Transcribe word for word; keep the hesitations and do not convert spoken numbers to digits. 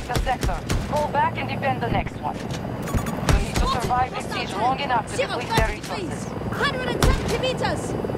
a sector. Pull back and defend the next one. You need to survive this siege long enough to Zero deplete their gravity, please. resources. one hundred twenty meters.